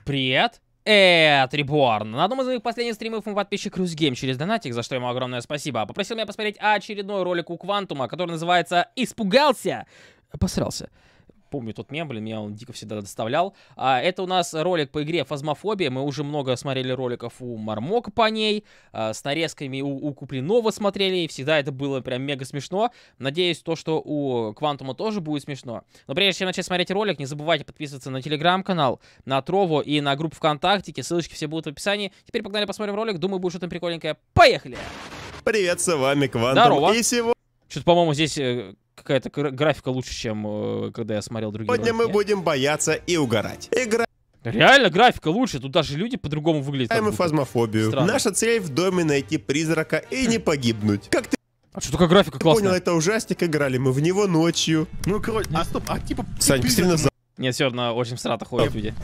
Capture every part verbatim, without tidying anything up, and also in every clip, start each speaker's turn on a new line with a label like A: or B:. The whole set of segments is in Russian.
A: Привет! Это Реборн. На одном из моих последних стримов мой подписчик Русгейм через донатик, за что ему огромное спасибо, попросил меня посмотреть очередной ролик у Квантума, который называется «Испугался!» Посрался. Помню тот мем, блин, меня он дико всегда доставлял. А, это у нас ролик по игре Фазмофобия. Мы уже много смотрели роликов у Мармока по ней. А, с нарезками у, у Куплинова смотрели. И всегда это было прям мега смешно. Надеюсь, то, что у Квантума тоже будет смешно. Но прежде чем начать смотреть ролик, не забывайте подписываться на телеграм-канал, на Трову и на группу ВКонтакте. Ссылочки все будут в описании. Теперь погнали посмотрим ролик. Думаю, будет что-то прикольненькое. Поехали!
B: Привет, с вами Квантум.
A: Здорово.
B: И сегодня...
A: Что-то, по-моему, здесь... Какая-то графика лучше, чем э, когда я смотрел другие
B: Сегодня
A: ролики.
B: мы будем бояться и угорать. Играем
A: Реально графика лучше, тут даже люди по-другому выглядят.
B: мы фазмофобию.
A: Странно.
B: Наша цель в доме найти призрака и не погибнуть. Как ты
A: А что такая графика классная?
B: понял, это ужастик, играли мы в него ночью.
C: Ну, короче, а стоп, а типа...
B: Сань, посмотри назад.
A: Нет, все равно очень всрато ходят люди.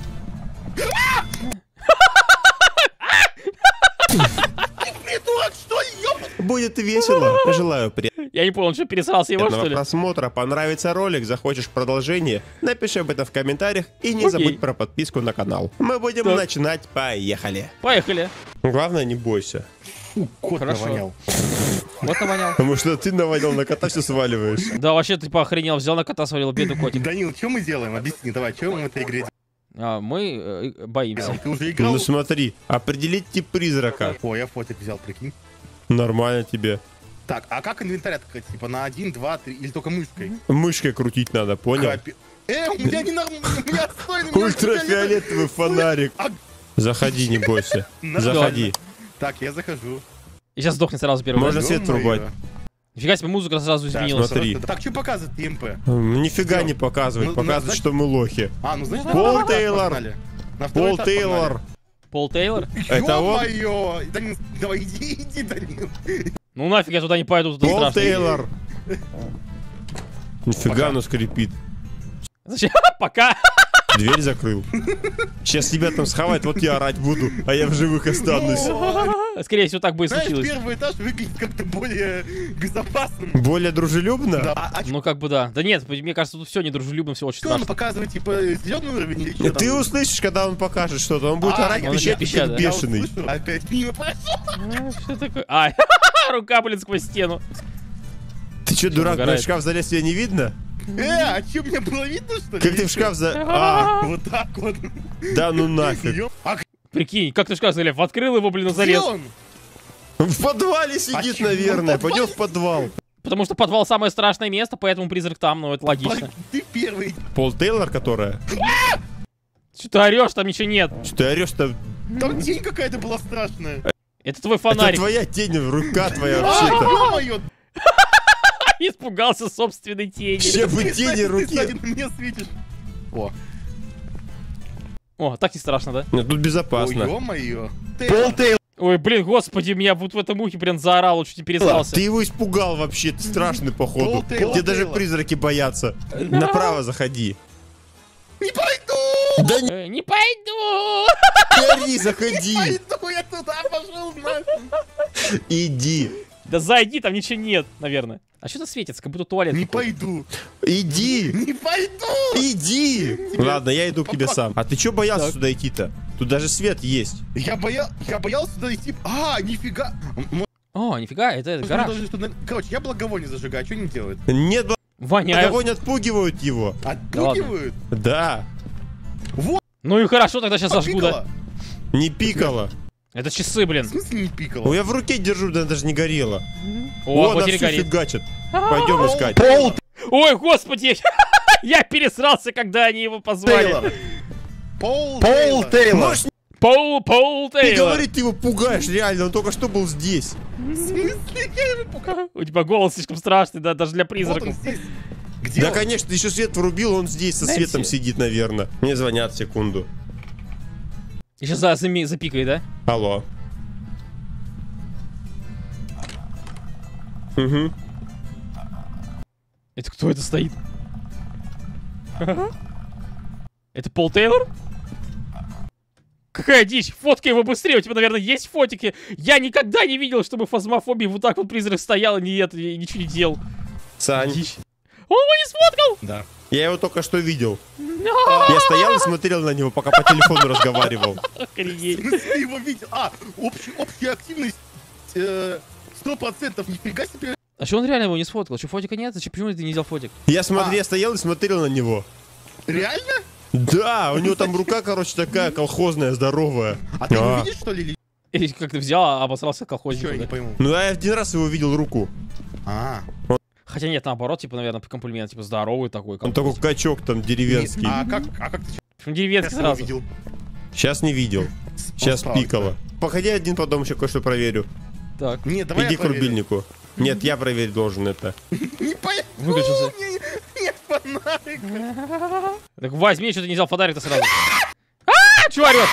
C: Придурок, что, ёп?
B: Будет весело. Желаю
A: Я не понял, что пересрался его, что
B: приятного
A: ли?
B: просмотра. Понравится ролик, захочешь продолжение, напиши об этом в комментариях и не
A: Окей.
B: забудь про подписку на канал. Мы будем
A: Так.
B: начинать. Поехали.
A: Поехали.
B: Главное, не бойся.
C: Фу, кот
A: Хорошо.
C: навонял.
A: Вот навонял.
B: Потому что ты наводил на кота, все сваливаешь.
A: Да, вообще ты поохренел, взял на кота, свалил, бедный котик.
C: Данил, что мы делаем? Объясни, давай, что мы в этой игре
A: А, мы э, боимся.
C: делаем? Ты уже играл?
B: Ну смотри, определить тип призрака.
C: О, я фотик взял, прикинь.
B: Нормально тебе.
C: Так, а как инвентарь открыть? Типа на один, два, три, или только мышкой?
B: Мышкой крутить надо, понял?
C: Капи- Э, у меня не нормально, у меня отстойный. у меня
B: Ультрафиолетовый фонарик.
C: А-
B: Заходи, не бойся.
C: Нормально.
B: Заходи.
C: Так, я захожу.
A: И сейчас сдохнет сразу первый
B: Можно
A: раз.
B: свет
C: Ё-моё.
B: врубать.
A: Нифига себе, музыка сразу
C: Так,
A: изменилась.
B: смотри.
C: просто- Так, что показывает ТМП?
B: М, Нифига
C: Сделал.
B: не показывает,
C: Ну,
B: показывает,
C: значит-
B: что мы лохи.
C: А, ну значит, на
B: Пол
C: второй этаж
B: Тейлор.
C: погнали. На второй
B: Пол
C: этаж
B: Тейлор.
A: Пол Тейлор?
C: погнали.
B: Это он?
C: Ё-моё! Данил, давай иди, иди, Данил.
A: Ну нафиг, я туда не пойду, тут
B: Пол
A: страшно.
B: Тейлор. Нифига
C: Пока.
B: оно скрипит.
A: Зачем? Пока.
B: Дверь закрыл. Сейчас тебя там схавать, вот я орать буду, а я в живых останусь.
A: Скорее всего, так бы и
C: Знаешь,
A: случилось.
C: первый этаж выглядит как-то более безопасным.
B: Более дружелюбно?
C: Да. А, а
A: Ну как бы да. Да нет, мне кажется, тут все недружелюбно, все очень
C: что он
A: страшно.
C: показывает, типа, зеленый уровень или что
B: Ты
C: там?
B: услышишь, когда он покажет что-то, он будет
C: А,
B: орать,
C: он
B: пищать,
A: опять пищать,
B: как
A: да?
C: Я
B: бешеный.
C: услышу. Опять мимо прошел.
A: А, Что такое? А, рука, блин, сквозь стену.
B: Ты что, дурак, на
A: угорает?
B: шкаф залез, тебя не видно?
C: Э, а что, мне было видно, что ли?
B: Как ты в шкаф за... А,
C: Вот так вот.
B: да ну нафиг.
C: Ёп. А
A: Прикинь, как ты сказал, Лев, открыл его, блин, и
C: где
A: залез.
C: он?
B: В подвале сидит,
C: чё,
B: наверное.
C: в подвале?
B: Пойдем в подвал.
A: Потому что подвал самое страшное место, поэтому призрак там, ну это логично.
C: Ты первый.
B: Пол Тейлор, которая?
A: Что ты орешь, там ничего нет.
B: Что ты орешь-то?
C: Там тень какая-то была страшная.
A: Это твой
B: Это
A: фонарик.
B: твоя тень, рука твоя
C: А,
B: вообще-то.
C: ё-моё.
A: Испугался собственной тени.
B: Че вы
C: Ты,
B: тени
C: кстати, ты,
B: руки?
C: кстати, на меня светишь. О.
A: О, так не страшно, да?
B: Нет, тут
C: Ой,
B: безопасно.
C: ё-моё.
B: Пол Тейлор.
A: Ой, блин, господи, меня вот в этом ухе прям заорало, чуть не пересрался.
B: Ты его испугал вообще, ты страшный походу.
C: Пол Тейлор.
B: Тебе даже
C: Тейлор.
B: призраки боятся. Направо заходи.
C: Не пойду!
B: Да не
A: Э, Не пойду!
B: ори, заходи.
C: Пойду, я туда пошел нафиг.
B: Иди.
A: Да зайди, там ничего нет, наверное. А что-то светится, как будто туалет.
C: Не
A: какой-то.
C: пойду.
B: Иди.
C: Не пойду!
B: Иди. Ладно, я иду к тебе сам. А ты чё боялся
A: Так.
B: сюда идти-то? Тут даже свет есть.
C: Я боял, я боялся туда идти. А, нифига. М-
A: О, нифига, это, это
C: может,
A: гараж.
C: даже что-то- Короче, я благовоние зажигаю, а что не делает?
B: Нет,
A: Воняют.
B: огонь отпугивают его.
C: Отпугивают?
B: Да.
A: Ну и хорошо, тогда сейчас
C: А,
A: зажгу, да?
C: пикало?
B: Не пикало.
A: Это часы,
C: В
A: блин.
C: смысле не
B: Ну
C: пикало?
B: я в руке держу, да даже не горело.
A: О,
B: О, на
A: батарея
B: всю
A: горит.
B: фигачит. Пойдем искать.
C: Пол
A: Ой, господи! Я пересрался, когда они его позвали.
C: Тейлор. Пол
B: Пол
C: Тейлор.
B: Тейлор. Можешь
A: Пол, Пол
B: не
A: Тейлор.
B: говорить, ты его пугаешь, реально. Он только что был здесь.
C: В смысле? Я его пугал.
A: У тебя голос слишком страшный, да, даже для
C: Вот он
A: призраков.
C: здесь. Где
B: Да,
C: он?
B: конечно, еще свет врубил, он здесь со
A: Знаете-
B: светом сидит, наверное. Мне звонят, секунду.
A: И сейчас за, зами- запикай, да?
B: Алло. Угу.
A: Это кто это стоит? Это Пол Тейлор? Какая дичь! Фоткай его быстрее, у тебя, наверное, есть фотики. Я никогда не видел, чтобы в фазмофобии вот так вот призрак стоял и, нет, и ничего не делал.
B: Сань.
A: Дичь. Он его не сфоткал!
C: Да.
B: Я его только что видел. Я стоял и смотрел на него, пока по телефону разговаривал.
A: Охренеть.
C: Ты его видел? А, общая, общая активность сто процентов, нифига себе.
A: А что он реально его не сфоткал? Что, фотика нет? Зачем, почему ты не взял фотик?
B: Я смотрел,
C: А.
B: я стоял и смотрел на него.
C: Реально?
B: Да, у него там рука, короче, такая колхозная, здоровая.
C: А ты его
B: А.
C: видишь, что ли?
A: Или как ты взял, а обосрался колхозник?
C: Чё, я не
A: да?
C: пойму.
B: Ну, я один раз его видел руку.
C: А,
A: Хотя нет, наоборот, типа, наверное, комплимент, типа, здоровый такой.
B: Он такой качок там деревенский.
C: а как, а как ты
A: Почему деревенский
C: сейчас его
A: сразу?
C: видел?
B: Сейчас не видел. Сейчас
C: справа
B: пикало. Походи один, потом еще кое-что проверю.
A: Так,
C: Нет, давай
B: Иди
C: я
B: к
C: проверю.
B: рубильнику. Нет, я проверить должен это.
C: Не пойму,
A: Выключился.
C: у меня нет фонарика.
A: так возьми, что ты не взял фонарик-то сразу. А, чё орёт?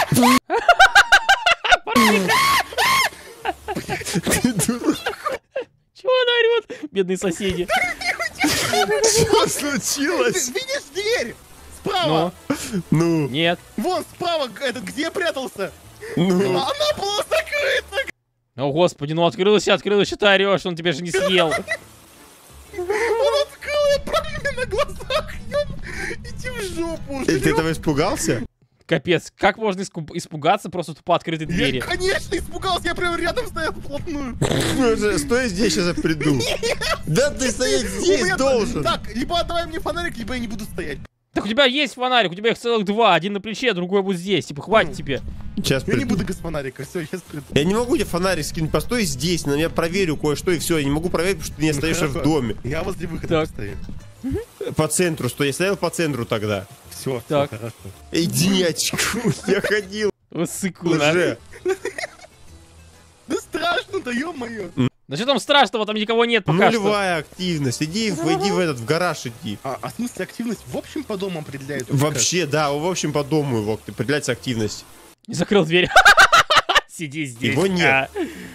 A: Чего она орёт? Бедные соседи.
B: Что
C: Ты
B: случилось?
C: видишь дверь? Справа.
A: Ну,
B: Ну,
A: нет.
C: Вон справа, этот, где я прятался.
B: ну.
C: Она была закрыта.
A: О, господи, ну открылась и открылась, что ты орёшь, он тебя же не съел.
C: Он открыл, я правильно на глазах. ёб. Иди в жопу.
B: Ты
C: жрём.
B: этого испугался?
A: Капец, как можно иску- испугаться просто тупо открытой двери?
C: Я, конечно, испугался, я прям рядом стоял вплотную.
B: Ну, же, стой здесь, сейчас я приду. Да ты стоять
C: У
B: здесь
C: меня-
B: должен.
C: Так, либо отдавай мне фонарик, либо я не буду стоять.
A: Так у тебя есть фонарик, у тебя их целых два, один на плече, другой вот здесь, типа хватит тебе.
B: Сейчас
C: Я не
B: приду.
C: буду без фонарика, все, сейчас приду.
B: Я не могу тебе фонарик скинуть, постой здесь, на меня проверю кое-что и все. Я не могу проверить, потому что ты не
C: Ну,
B: остаешься в
C: хорошо.
B: доме.
C: Я возле выхода
A: Так.
C: стою.
B: По центру, что я стоял по центру тогда.
C: Все,
A: Так.
C: хорошо.
B: Иди, не очкуй, я ходил.
A: Вот сыкуна.
B: Уже.
C: Да страшно-то, ё-моё.
A: Да что там страшного, там никого нет пока что.
B: Нулевая активность. Иди, в- иди в этот, в гараж иди.
C: А, а в смысле активность в общем по дому определяет? Или
B: Вообще, да, в общем, по дому его определяется активность.
A: Не закрыл дверь. Сиди здесь.
B: Его нет.
A: а.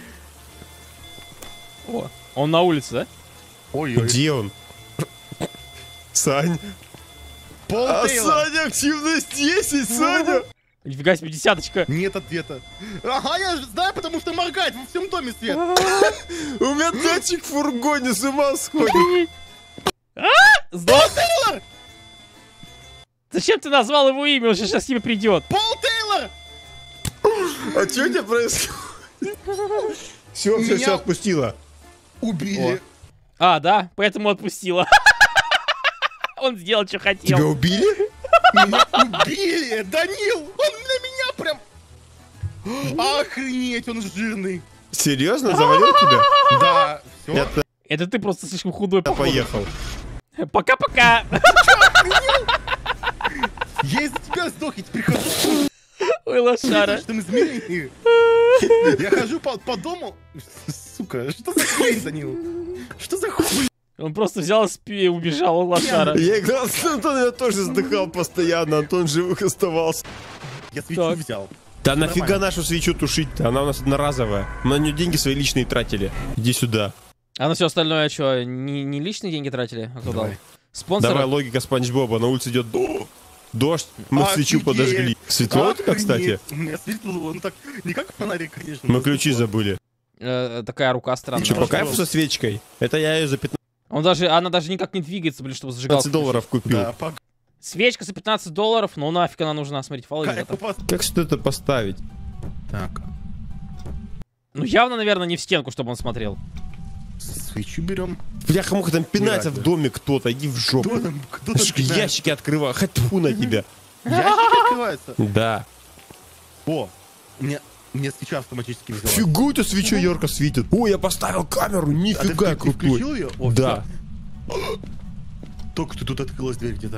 A: О, он на улице, да?
C: как? Ой-ой.
B: Где он? Сань.
C: Пол
B: А,
C: Тейла.
B: Саня, активность десять, Саня.
A: Нифига себе, десяточка.
C: Нет ответа. Ага, я же знаю, потому что моргает во всем доме свет.
B: У меня датчик в фургоне с ума сходит.
A: Сдох? Зачем ты назвал его имя? Он сейчас к тебе придет.
C: Пол Тейлор!
B: А что у тебя происходит? Все, все,
C: Меня-
B: все, отпустила.
C: Убили.
A: А, да, поэтому отпустила. Он сделал, что
B: Тебя
A: хотел.
B: убили?
C: Меня убили! Данил! Он на меня прям... Охренеть, он жирный.
B: Серьезно, завалил тебя?
C: Да, все.
B: Я
A: Это ты просто слишком худой,
B: тогда
A: походу.
B: поехал.
A: Пока-пока.
C: Я из-за тебя сдох, я теперь хожу.
A: Ой, лошара.
C: Что мы изменили? Я хожу по, по дому. Сука, что за хрень, Данил? Что за хуй?
A: Он просто взял спи и убежал, он лошара.
B: Я играл с Антоном, я тоже вздыхал постоянно, Антон живых оставался.
C: Я свечу
B: Так.
C: взял.
B: Да нафига
C: Нормально.
B: нашу свечу тушить-то? Она у нас одноразовая. Мы на нее деньги свои личные тратили. Иди сюда.
A: А на все остальное что, не, не личные деньги тратили? А кто дал?
C: Давай.
A: Спонсоры?
B: Давай, логика Спанч Боба. На улице идет до- дождь. Мы свечу
C: Офигеть.
B: подожгли. Светло у тебя,
C: Охренеть.
B: кстати?
C: У меня светло, он так, не как фонарик, конечно.
B: Мы
C: но
B: ключи
C: светло.
B: забыли.
A: Э, такая рука странная.
B: Че, по
C: Пожалуйста.
B: кайфу со свечкой? Это я ее за
A: Он даже, она даже никак не двигается, блин, чтобы зажигалку
B: пятнадцать долларов купил.
C: Да, по
A: включить. Свечка за пятнадцать долларов, ну нафиг она нужна, смотрите, фолы
C: кайфу пос-
B: Как что-то поставить?
C: Так,
A: Ну явно, наверное, не в стенку, чтобы он смотрел.
C: свечу берем.
B: Бляха-муха, там пинается
C: ради.
B: в доме кто-то, иди в жопу.
C: Кто там, кто там
B: Слушай,
C: пинает?
B: ящики открывай, хоть тьфу на тебя.
C: Ящики открываются.
B: Да.
C: О, мне, мне свеча автоматически взяла.
B: Фига, у тебя свеча ярко светит. Ой, я поставил камеру,
C: А ты
B: нифига
C: вк-
B: крутой.
C: включил ее? О,
B: Да.
C: всё. Только что тут открылась дверь где-то.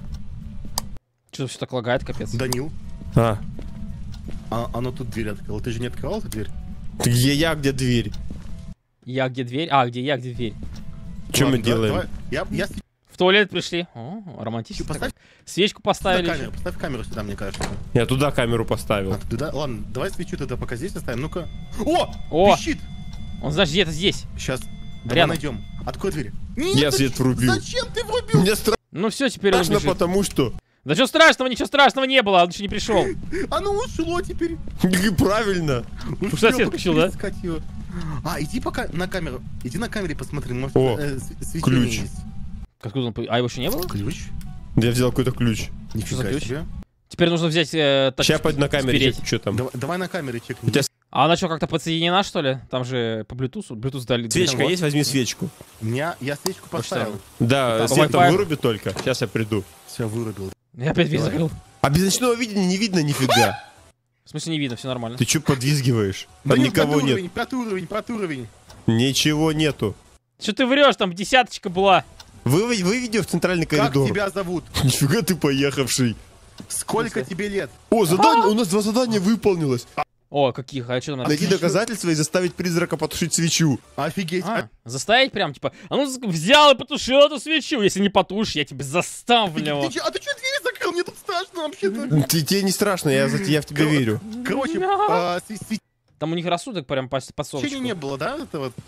A: Что-то все так лагает, капец.
C: Данил,
B: А,
C: а, оно тут дверь открыло. Ты же не открывал эту дверь?
B: где я, где дверь?
A: Я где дверь? А, где я, где дверь?
B: Что мы
C: Ладно, да-
B: делаем?
C: давай. Я, я свечу
A: В туалет пришли. О, романтично.
C: поставь
A: Свечку
C: сюда
A: поставили.
C: камеру, поставь камеру сюда, мне кажется.
B: Я туда камеру поставил.
C: А, ты туда? Ладно, давай свечу тогда пока здесь оставим. Ну-ка. О!
A: О!
C: Пищит!
A: Он, значит, где-то здесь.
C: Сейчас. Давай
A: Рядом.
C: найдем. Открой дверь. Нет,
B: Я
C: ты
B: свет
C: ч-
B: врубил.
C: Зачем ты врубил?
B: Мне
A: Ну все, теперь он
B: страшно,
A: бежит.
B: потому что...
A: Да что страшного, ничего страшного не было, он еще не пришел.
C: Оно ушло теперь.
B: Правильно.
C: Ну,
A: что,
C: всё,
A: свет
C: пока
A: включил, да?
C: искать её. А, иди пока на камеру. Иди на камере посмотри, может,
B: О,
C: э, с- свечение
B: ключ.
C: есть.
A: Откуда он? по- А его еще не было?
C: Ключ?
B: Я взял какой-то ключ.
A: Что за
C: Нифига
A: ключ?
C: себе.
A: Теперь нужно взять... Э, тач-
B: Сейчас пойду на камере
A: спереть.
B: чек, что там.
C: Давай, давай на камере чекнем.
B: У тебя
A: А она что, как-то подсоединена, что ли? Там же по Bluetooth, Bluetooth дали.
B: свечка
C: вот.
B: есть? Возьми свечку.
C: У меня, я свечку поставил.
B: Да,
A: Так,
B: свет там
A: Wi-Fi.
B: выруби только. Сейчас я приду.
C: Все, вырубил.
A: Я опять дверь
C: Давай.
A: закрыл.
B: А без ночного видения не видно нифига.
A: В смысле не видно, все нормально.
B: Ты что подвизгиваешь?
C: Да
B: Там
C: нет,
B: никого
C: пятый
B: нет.
C: уровень, пятый уровень, пятый уровень.
B: Ничего нету.
A: Что ты врешь, там десяточка была.
B: Вы, выведи в центральный
C: Как
B: коридор.
C: тебя зовут?
B: Нифига ты поехавший.
C: Сколько тебе лет?
B: О, задание, у нас два задания выполнилось.
A: О, каких, а что там надо?
B: Найти доказательства и заставить призрака потушить свечу.
C: Офигеть.
A: А, заставить прям, типа, а ну взял и потушил эту свечу. Если не потушишь, я тебя
C: Ты,
A: заставлю.
C: ты чё- а ты что дверь закрыл? Мне тут страшно вообще-то.
B: Ты, тебе не страшно, я, за- я в тебя
C: Кор-
B: верю.
C: Короче, а, сви- свечения
A: Там у них рассудок прям по, по солнышку.
C: не было, да? Это вот.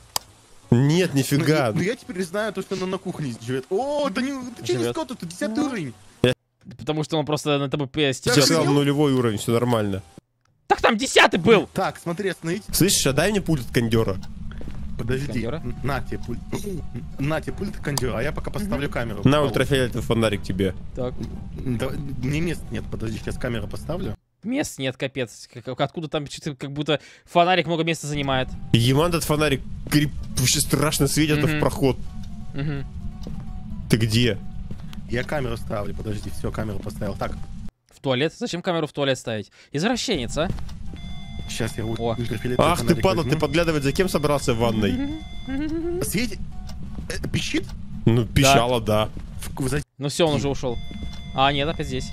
B: Нет,
C: Ну,
B: нифига.
C: я- ну я теперь знаю то, что она на кухне живет. О, да не, ты что не
A: Живет.
C: скот, тут десятый уровень.
A: Потому что он просто на тобой
B: Я
A: стечет.
B: сказал нулевой уровень, все нормально.
A: Так там десятый был!
C: Так, смотри, остановите.
B: Слышишь, а дай мне пульт от кондера.
C: Подожди.
A: Кондера?
C: Н- На тебе пульт. На тебе пульт кондера, а я пока поставлю камеру.
B: На ультрафиолетовый фонарик тебе.
A: Так.
C: Да, мне мест нет, подожди, сейчас камеру поставлю.
A: Мест нет, капец. Как- Откуда там что-то как будто фонарик много места занимает.
B: Еман этот фонарик крип, вообще страшно светит
A: Мгм.
B: в проход.
A: Мгм.
B: Ты где?
C: Я камеру ставлю, подожди, все, камеру поставил. Так,
A: В туалет? Зачем камеру в туалет ставить? Извращенец, а?
C: сейчас я
A: О.
C: ультрафиолетовый
B: Ах ты
C: фонарик
B: падла, ты
C: возьму.
B: подглядывать за кем собрался в ванной?
C: Свети... э, Пищит?
B: Ну, пищала, да.
C: В- за-
A: Ну все, он уже ушел. А, нет, опять здесь.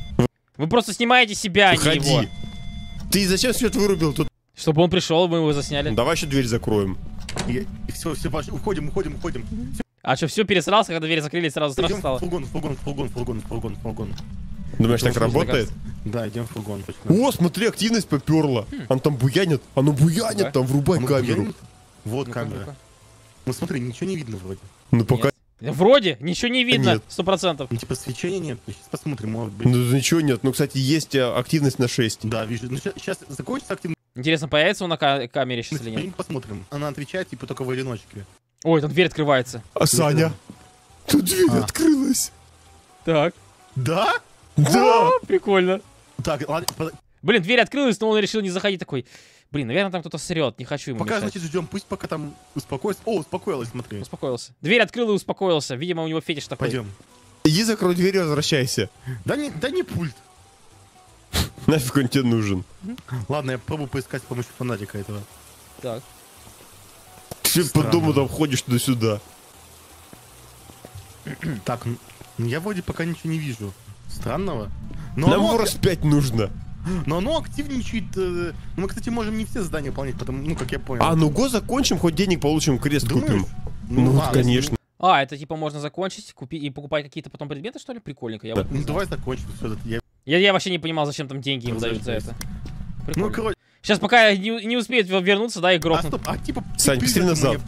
A: Вы просто снимаете себя, а не его.
B: Выходи. Ты зачем свет вырубил тут?
A: Чтобы он пришел, мы его засняли.
B: Давай еще дверь закроем.
C: И, все, все, пошли, уходим, уходим, уходим.
A: А что, все пересрался, когда двери закрыли, сразу страшно
C: Идем в
A: стало?
C: фургон, в фургон, в фургон, в фургон, в фургон, в фургон.
B: Думаешь, так
A: Должен
B: работает?
C: Да, идем в фургон, точно.
B: О, смотри, активность поперла. Он там буянит. Оно буянит,
A: Да.
B: там врубай
C: А ну,
B: камеру.
C: буянит? Вот
A: Ну-ка,
C: камера.
A: ну-ка.
C: Ну смотри, ничего не видно вроде.
B: Ну пока.
A: Нет. Вроде, ничего не видно,
B: Нет.
A: сто процентов.
C: Ну типа свечения нет. Сейчас посмотрим, может быть.
B: Ну ничего нет. Ну, кстати, есть а, активность на шесть.
C: Да, вижу. Ну сейчас закончится активность.
A: Интересно, появится он на ка- камере сейчас или нет?
C: Посмотрим. Она отвечает, типа, только в одиночке.
A: Ой, там дверь открывается.
B: А Саня? Тут дверь
C: А.
B: открылась.
A: Так.
C: Да?
B: Да.
A: О, прикольно.
C: Так, ладно, под-
A: Блин, дверь открылась, но он решил не заходить такой. Блин, наверное, там кто-то срет, не хочу ему
C: пока,
A: мешать.
C: значит, ждем. Пусть пока там успокоится. О, успокоилась, смотри.
A: Успокоился. Дверь открыл и успокоился. Видимо, у него фетиш такой.
C: Пойдем.
B: Иди закрой дверь и возвращайся.
C: Да не, да не пульт.
B: Нафиг он тебе нужен.
C: Ладно, я попробую поискать с помощью фонарика этого.
A: Так.
B: Ты по
C: Странно.
B: дому там ходишь туда-сюда.
C: Так, ну, я вроде пока ничего не вижу. Странного. Но
B: Нам
C: оно,
B: его раз пять нужно.
C: но оно активничает. э, ну, мы, кстати, можем не все задания выполнять, потому, ну, как я понял.
B: А, ну го закончим, хоть денег получим, крест
C: Думаешь?
B: купим. Ну,
C: ладно,
B: конечно.
A: А, это типа можно закончить, купить и покупать какие-то потом предметы, что ли? Прикольненько. Я,
B: Да.
A: вот не
C: Ну,
A: знал.
C: давай закончим все это. Я...
A: я, я вообще не понимал, зачем там деньги им дают за
C: Разождись.
A: это.
C: Ну,
A: Прикольно.
C: короче,
A: Сейчас пока не, не успеют вернуться, да, и
C: а
A: грохнут.
C: стоп, а типа...
B: Сань,
C: призрак
B: посмотри назад.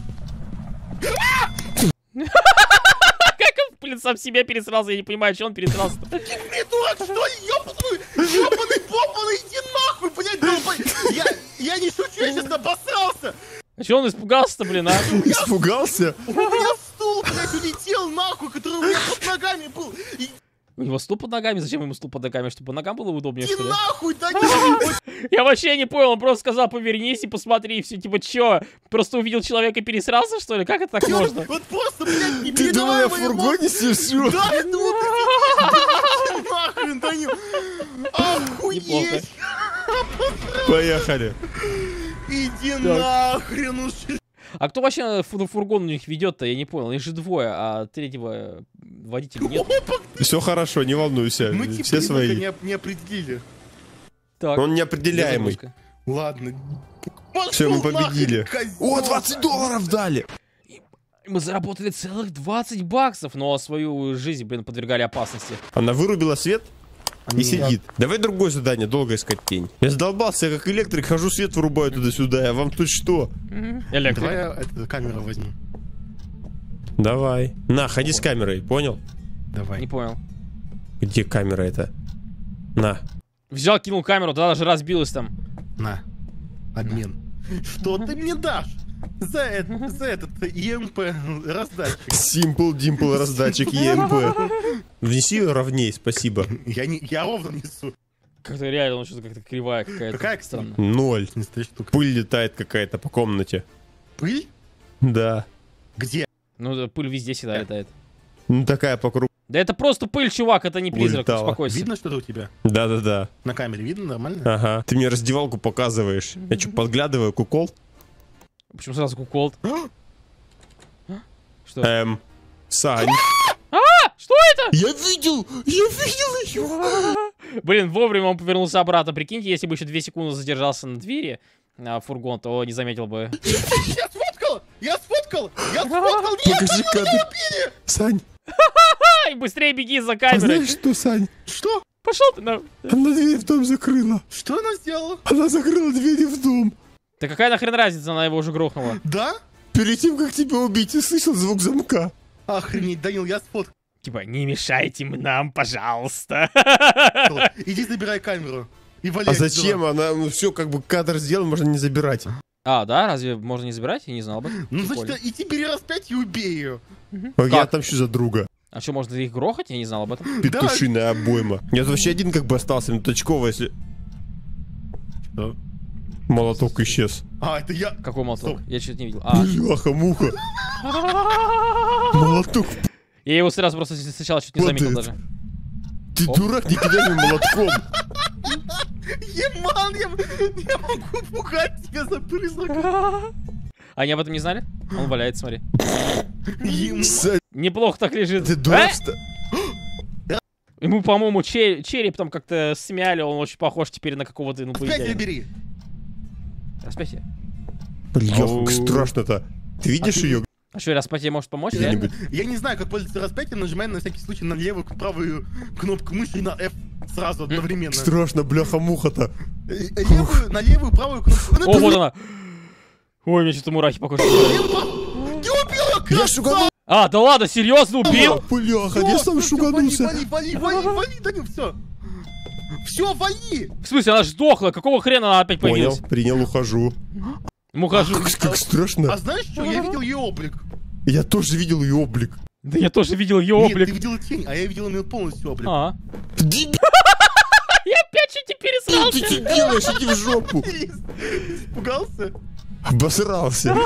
C: мне-
A: Как он, блин, сам себя пересрался, я не понимаю, что он пересрался.
C: Придурок, что ли? Ёбаный, ёбаный, попаный, иди нахуй, блядь, долбой. Я, я не шучу, я сейчас обосрался.
A: А что он испугался-то, блин, а?
B: Испугался?
C: У меня стул, блядь, улетел нахуй, который у меня под ногами был. И-
A: У него стул под ногами? Зачем ему стул под ногами? Чтобы ногам было удобнее,
C: Иди
A: что ли?
C: нахуй, да не...
A: Я вообще не понял, он просто сказал, повернись и посмотри, и все, типа, чё? Просто увидел человека и пересрался, что ли? Как это так можно?
C: Вот просто, блядь, не
B: Ты думал, я в
C: передаваемые
B: фургоне сижу?
C: Да, я думал, ты иди нахрен, да не...
A: Неплохо.
C: Охуеть!
B: Поехали.
C: Иди нахрен уж.
A: А кто вообще фу- фургон у них ведет-то? Я не понял. Их же двое, а третьего водителя нет.
B: Все хорошо, не волнуйся.
C: Мы типа
B: Все
C: ребенка
B: свои.
C: не, не определили.
A: Так.
B: Он
A: где
B: неопределяемый.
A: загрузка?
C: Ладно.
B: Все, мы
C: Пошёл нахрен,
B: победили.
C: козёл.
B: О, двадцать долларов дали.
A: Мы заработали целых двадцать баксов, но свою жизнь, блин, подвергали опасности.
B: Она вырубила свет и
C: Нет.
B: сидит. Давай другое задание, долго искать тень. Я задолбался, я как электрик, хожу, свет вырубаю туда-сюда. А вам тут что?
A: Электрик.
C: Давай я эту камеру возьму.
B: Давай. На, ходи с камерой, понял?
C: Давай.
A: Не понял.
B: Где камера эта? На.
A: Взял, кинул камеру, да, даже разбилась там.
C: На. Обмен. Что ты мне дашь? За, это, за этот ИМП раздатчик.
B: Simple Dimple раздатчик и эм пэ. Внеси ее ровней, спасибо.
C: Я, не, я ровно несу.
A: Как-то реально, он что-то как-то кривая какая-то.
C: Какая
A: странная.
B: Ноль.
C: Не стоит штука.
B: Пыль летает какая-то по комнате.
C: Пыль?
B: Да.
C: Где?
A: Ну, да, пыль везде всегда летает.
B: Ну такая по кругу.
A: Да это просто пыль, чувак, это не призрак,
B: Улетала.
A: успокойся.
C: Видно что-то у тебя?
B: Да-да-да.
C: На камере видно нормально?
B: Ага. Ты мне раздевалку показываешь. Я что, подглядываю, кукол?
A: Почему сразу куколд? Что?
B: Эм. Сань.
A: Что это?
B: Я видел! Я видел ее!
A: Блин, вовремя он повернулся обратно. Прикиньте, если бы еще две секунды задержался на двери а, фургон, то не заметил бы.
C: Я сфоткал! Я сфоткал! Я сфоткал! Нет,
B: Покажи
C: там
B: кадр.
C: терпение!
B: Сань,
A: Ай, быстрее беги за
B: а
A: камерой.
B: знаешь что, Сань?
C: Что?
A: Пошел ты на...
B: Она дверь в дом закрыла.
C: Что она сделала?
B: Она закрыла двери в дом.
A: Да какая нахрен разница, она его уже грохнула.
C: Да?
B: Перед тем, как тебя убить, я слышал звук замка.
C: Охренеть, Данил, я сфоткал.
A: Типа, не мешайте нам, пожалуйста.
C: Иди забирай камеру. И вали
B: А
C: отсюда.
B: зачем? Она, ну все, как бы кадр сделан, можно не забирать.
A: А, да? Разве можно не забирать? Я не знал об этом.
C: Ну,
A: Прикольно.
C: значит, иди бери распять и убей ее.
B: Я
A: Как?
B: отомщу за друга.
A: А что, можно их грохать? Я не знал об этом.
B: Петушиная обойма. Я вообще один как бы остался, но точково, если...
C: Что?
B: Молоток исчез.
C: А, это я.
A: Какой молоток?
C: Стоп.
A: Я что-то не видел. А,
B: Бляха-муха. Молоток.
A: я его сразу просто сначала чуть не заметил
B: Падает.
A: даже.
B: Ты
A: Оп.
B: дурак, не кидай мне молотком.
C: Еман, я, я могу пугать тебя за призрака.
A: Они об этом не знали? Он валяется, смотри.
C: Еман.
B: Сань,
A: Неплохо так лежит.
B: ты дурак,
A: А?
B: что...
A: Ему, по-моему, че- череп там как-то смяли, он очень похож теперь на какого-то
C: Распятие
A: инопланетянина.
C: бери.
A: Распятие.
B: Бля,
A: Ау.
B: как страшно-то. Ты видишь
C: А ты-
B: ее
A: А что, распятие может помочь? реально?
B: где-нибудь?
C: Я не знаю, как пользоваться распятием, нажимая на всякий случай на левую, правую кнопку мыши и на F сразу одновременно.
B: Страшно, бляха-муха-то.
C: Э, э, Левую, на левую, правую кнопку. Ну,
A: О, вот она. Ой, мне что-то мурахи по коже.
C: Еман, ты убил ее,
B: Я
C: красава!
B: шуганул.
A: А, да ладно, серьезно убил?
B: Бляха, я сам шуганулся.
C: Вали, вали, вали, вали, вали, Данил, все. Все, вали!
A: В смысле, она же сдохла, какого хрена она опять
B: Понял,
A: появилась?
B: принял, ухожу.
A: Мухажу.
B: Как, как страшно.
C: А знаешь что, я видел ее облик.
B: Я тоже видел ее облик.
A: Да я тоже видел ее
C: Нет,
A: облик.
C: ты видела тень, а я видел ее полностью облик.
A: А.
B: Дебил,
A: Я опять чуть не
B: ты
A: пересрался.
B: что делаешь? Иди в жопу.
C: Испугался?
B: Обосрался.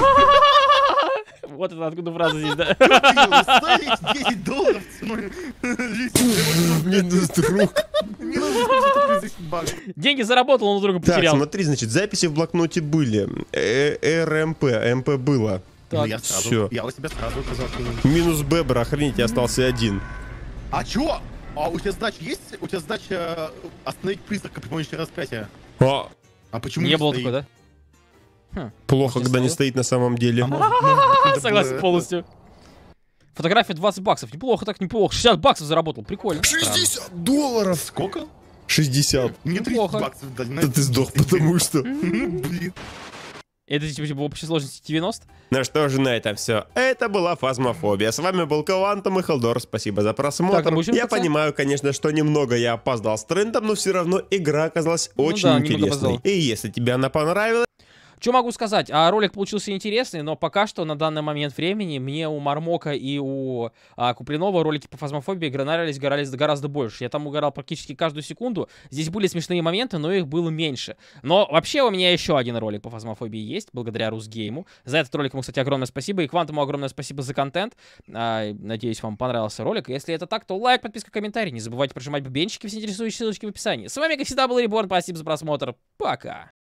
A: Вот это откуда фраза здесь, да?
C: Стоит десять долларов ценой.
B: Минус друг.
C: Минус десять баксов.
A: Деньги заработал, но друга
B: Так,
A: потерял.
B: смотри, значит, записи в блокноте были. Э, РМП, МП было.
C: Ну,
A: Так.
C: я сразу,
B: Всё.
C: я у себя сразу указал.
B: Минус Бебра, охренеть, я остался один.
C: А чё? А у тебя задача есть? У тебя задача э, остановить призрака при помощи распятия.
B: А,
C: А почему
A: Не было
C: стоит?
A: такой, да?
B: плохо,
A: Может,
B: когда не
A: стоит?
B: стоит на самом деле.
C: А может, может, это
A: Согласен
C: было-
A: полностью. Фотография двадцать баксов. Неплохо так, неплохо. шестьдесят баксов заработал. Прикольно.
B: шестьдесят долларов!
C: Сколько?
B: шестьдесят.
C: Мне тридцать
A: Неплохо.
C: баксов дали. на
B: Да
C: это.
B: ты сдох, потому что...
C: Блин.
A: Это типа в общей сложности девяносто?
B: Ну что же, на этом все. Это была Фазмофобия. С вами был Квантум и Халдор. Спасибо за просмотр.
A: Так, а мы учим
B: я
A: пацан?
B: понимаю, конечно, что немного я опоздал с трендом, но все равно игра оказалась
A: Ну
B: очень
A: да, немного
B: интересной.
A: опоздал.
B: И если тебе она понравилась,
A: Что могу сказать? А ролик получился интересный, но пока что на данный момент времени мне у Мармока и у а, Куплинова ролики по фазмофобии нравились гораздо, гораздо больше. Я там угорал практически каждую секунду. Здесь были смешные моменты, но их было меньше. Но вообще у меня еще один ролик по фазмофобии есть, благодаря Русгейму. За этот ролик ему, кстати, огромное спасибо. И Квантуму огромное спасибо за контент. А, надеюсь, вам понравился ролик. Если это так, то лайк, подписка, комментарий. Не забывайте прожимать бубенчики, все интересующие ссылочки в описании. С вами, как всегда, был Реборн. Спасибо за просмотр. Пока.